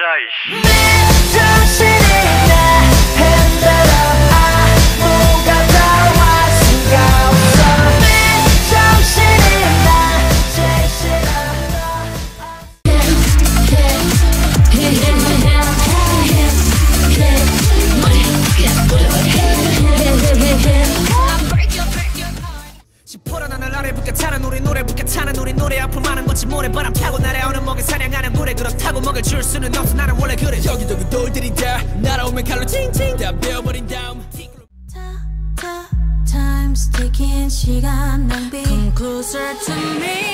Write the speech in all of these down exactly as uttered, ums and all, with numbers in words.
이씨. 시퍼러나는 아래 붙게 타는 우리 노래 붙게 타는 우리 노래 앞으로 많은 멋진 모래바람 타고 날아오는 먹을 사냥하는 물에 그렇다고 먹을 줄 수는 없어 나는 원래 그래 여기저기 돌들이 다 날아오면 칼로 칭칭 다 베어버린 다음 Time's ticking 시간 낭비 Come closer to me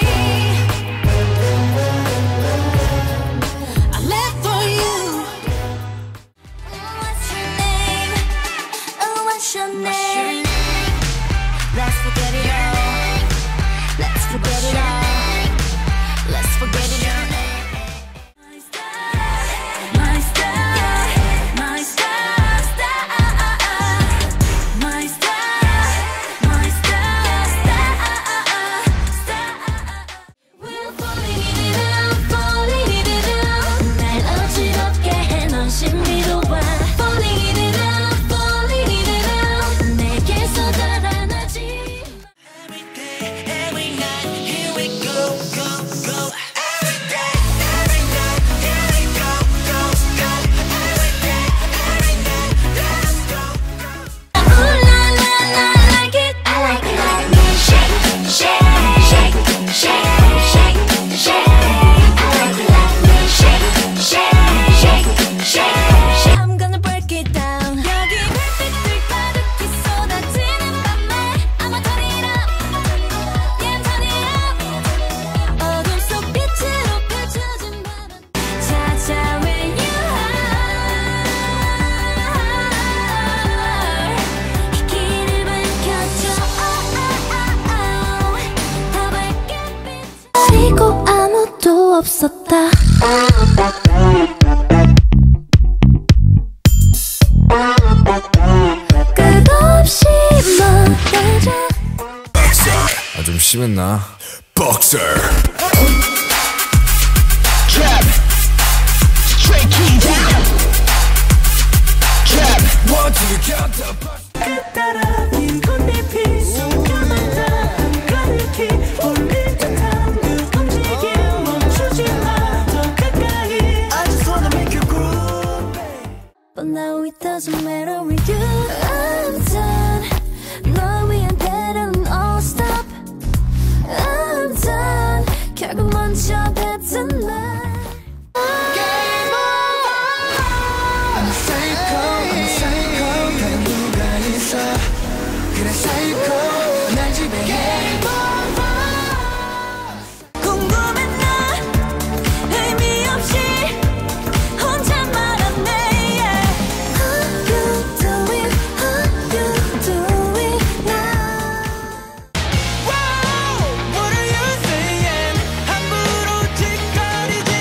I live for you What's your name? Oh, what's your name? Let's forget it all. Let's forget it all. Let's forget it all. My star, my star, my star, star. My star, my star, star, star. We're falling in love, falling in love. 날 어지럽게 해 넌 신비로워. Falling in love, falling in love. 내게 쏟아나지. 그리고 아무도 없었다 끝없이 말하자 아, 좀 심했나? Boxer Trap Straight key down Trap One, two, count up 끝따라인 꽃잎이 숨가만다 가득히 올릴 듯한 그 움직임 멈추지 마 더 가까이 I just wanna make you groove But now it doesn't matter with you I'm done 널 위한 때는 all stop I'm done 결국 먼저 뱉은 말 I'm a psycho I'm a psycho 다른 누가 있어 그래 psycho 날 지배해 궁금해 나 의미 없이 혼자 말하네 yeah. How you doing How you doing now Wow, what are you saying 함부로 짓거리지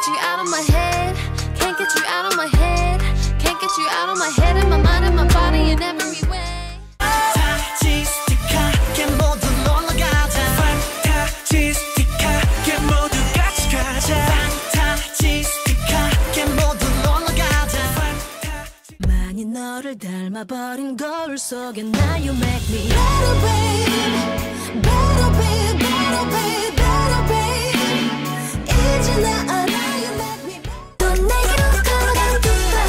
you out of my head. Can't get you out of my head. Can't get you out of my head and my mind and my body in every way. 판타지스틱하게 모두 놀러가자. 판타지스틱하게 모두 같이 가자. 판타지스틱하게 모두 놀러가자. 많이 너를 닮아버린 거울 속에 나 you make me better babe, better babe, better babe, better babe. 이제 나 알아 you make me 또 내게로 걸어간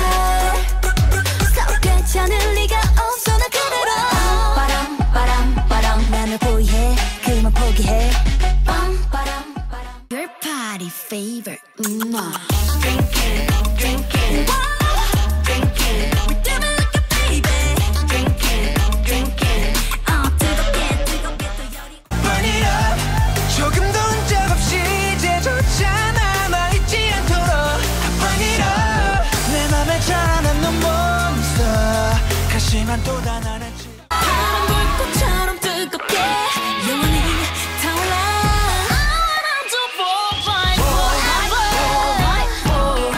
두 발 속 괜찮을 리가 없어 나 그대로 바람 바람 바람 나를 포위해 그만 포기해 빰 바람 바람 Your party favor 음 Drink it, drink it Drink it We do it like a baby Drink it, drink it 어 뜨겁게 뜨겁게 또 열이 Burn it up 조금도 흔적 없이 이제조차 남아있지 않도록 Burn it up 내 맘에 자라난 넌 멈춰 가시만 또 단단했지 파란 불꽃처럼 뜨겁게 영원히 타올라 I want to fall, fight, fall, fight, fall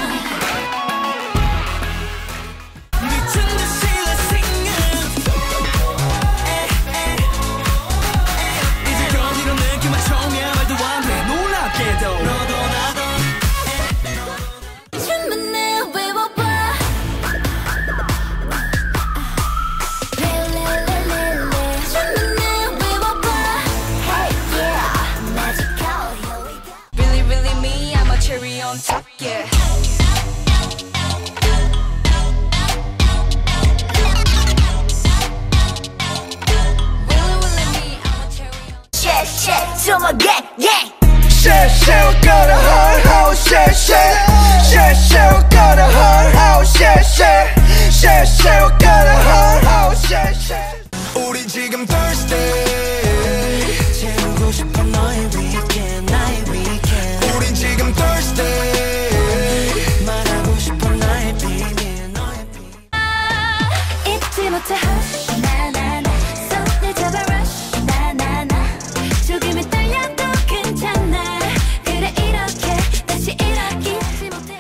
미친 듯이 let's sing it 이제 여기로 느낌만 처음이야 말도 안돼 놀랍게도 너도 나도 춤은 내 외워봐 Really, really me, I'm a cherry on top, yeah. Really, really me, I'm a cherry on Shit, shit, to my gang, gang. Shit, shit, we got a hard house, shit, shit Shit, shit, we got a hard house, shit, shit Shit, shit, we got a hard house, shit, shit 우리 지금 thirsty 채우고 싶어 너의 weekend, 나의 weekend 우리 지금 thirsty 말하고 싶어 나의 비밀, 너의 비밀 잊지 못해 hush 나나나 손을 잡아 rush 나나나 조금은 떨려도 괜찮아 그래 이렇게 다시 이렇게 잊지 못해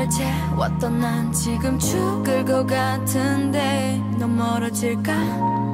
너를 채웠던 난 지금 죽을 것 같은데 너 멀어질까?